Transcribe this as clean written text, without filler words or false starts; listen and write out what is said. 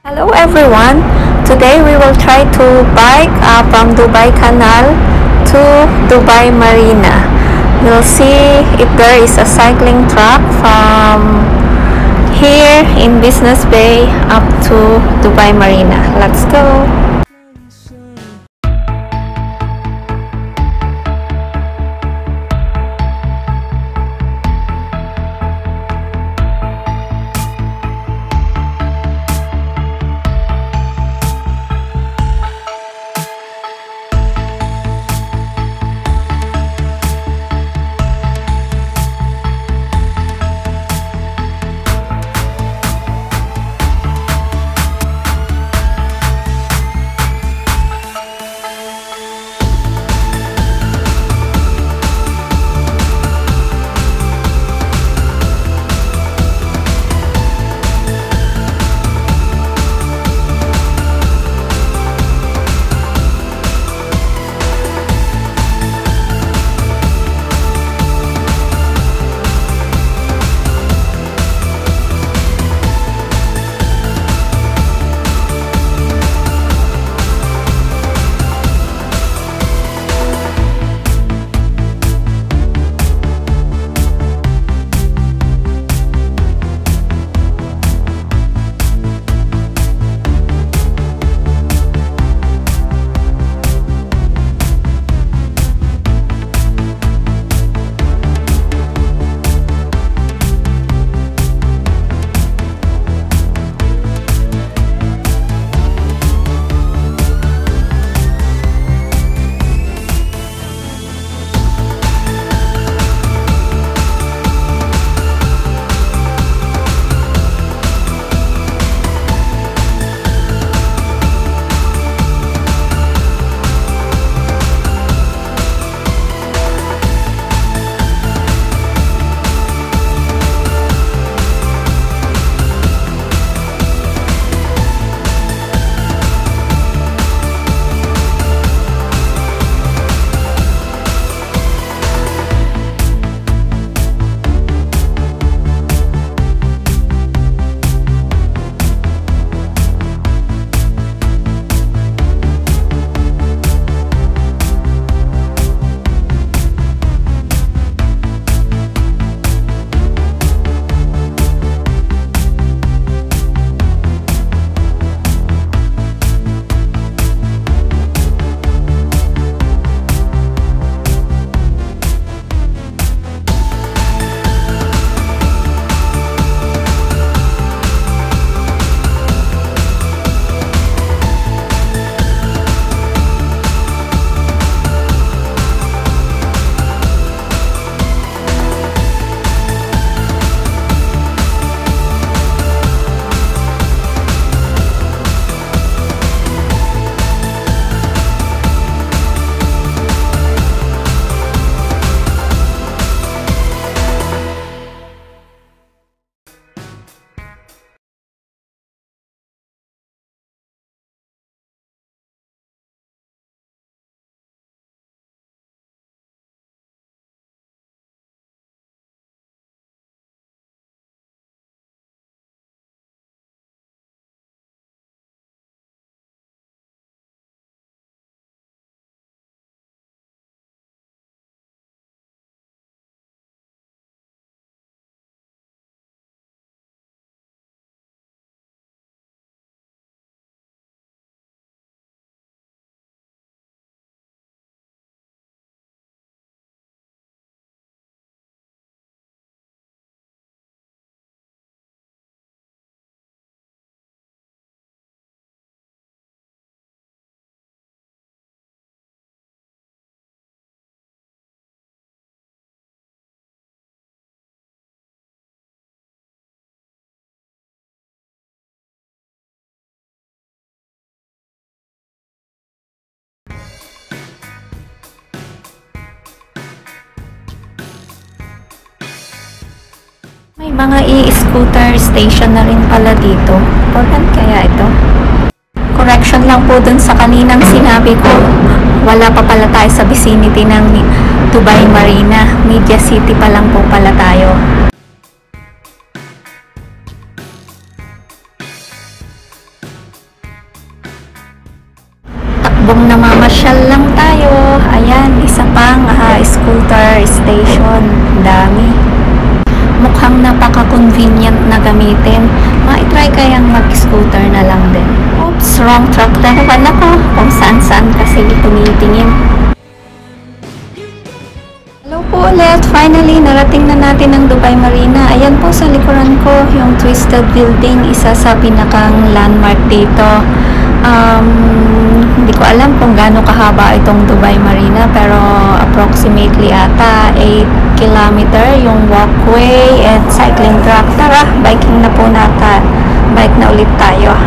Hello everyone, today we will try to bike from Dubai Canal to Dubai Marina. We'll see if there is a cycling track from here in Business Bay up to Dubai Marina. Let's go! May mga e-scooter station na rin pala dito. Important kaya ito? Correction lang po dun sa kaninang sinabi ko. Wala pa pala tayo sa vicinity ng Dubai Marina. Media City pa lang po pala tayo. Bung namamasyal lang tayo. Ayan, isa pang scooter station. Dami. Mukhang napaka-convenient na gamitin. Ma-try kayang mag-scooter na lang din. Oops, wrong truck na naman ako. Kung saan-saan kasi tumitingin. Hello po ulit. Finally, narating na natin ang Dubai Marina. Ayan po sa likuran ko, yung Twisted Building, isa sa pinakang landmark dito. Hindi ko alam kung gaano kahaba itong Dubai Marina, pero approximately ata 8 kilometer yung walkway and cycling track. Tara, biking na po nata. Bike na ulit tayo.